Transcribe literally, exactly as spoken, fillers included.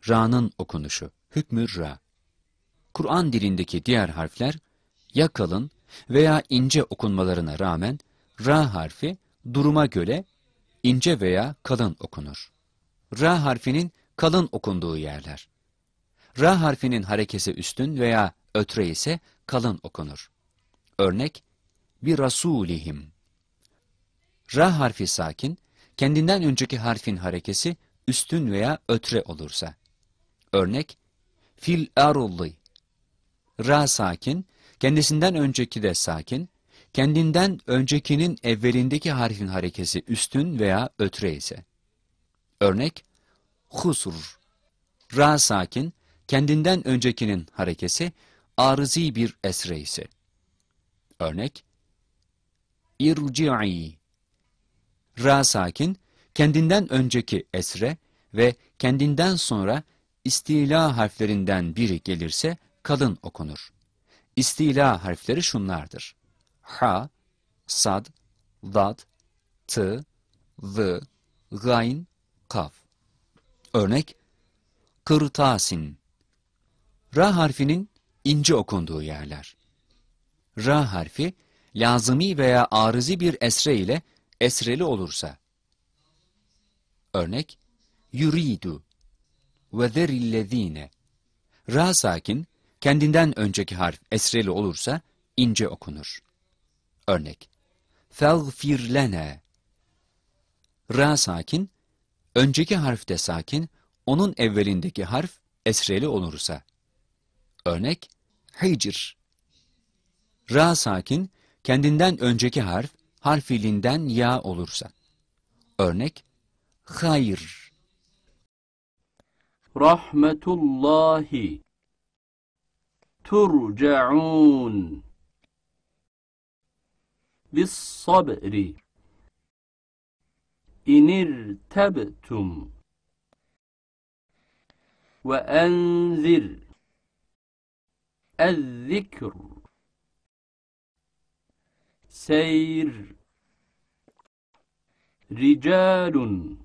Ra'nın okunuşu. Hükmü ra. Kur'an dilindeki diğer harfler ya kalın veya ince okunmalarına rağmen ra harfi duruma göre ince veya kalın okunur. Ra harfinin kalın okunduğu yerler. Ra harfinin harekesi üstün veya ötre ise kalın okunur. Örnek, bir rasulihim. Ra harfi sakin, kendinden önceki harfin harekesi üstün veya ötre olursa. Örnek, fil arulli. Ra sakin, kendisinden önceki de sakin, kendinden öncekinin evvelindeki harfin harekesi üstün veya ötre ise. Örnek, husur. Ra sakin, kendinden öncekinin harekesi arızi bir esre ise. Örnek, irci'i. Ra sakin, kendinden önceki esre ve kendinden sonra istila harflerinden biri gelirse kalın okunur. İstila harfleri şunlardır: ha, sad, dad, t, z, gayn, kaf. Örnek, kırtasin. Ra harfinin ince okunduğu yerler. Ra harfi, lazımi veya arızi bir esre ile esreli olursa. Örnek, yuridu ve zerillezine. Ra sakin, kendinden önceki harf esreli olursa ince okunur. Örnek, feğfir lene. Ra sakin, önceki harf de sakin, onun evvelindeki harf esreli olursa. Örnek, hicr. Ra sakin, kendinden önceki harf, harf ilinden ya olursa. Örnek, hayır. Rahmetullahi turca'un bis sabri inirtebtum ve enzir el-zikr seyr ricalun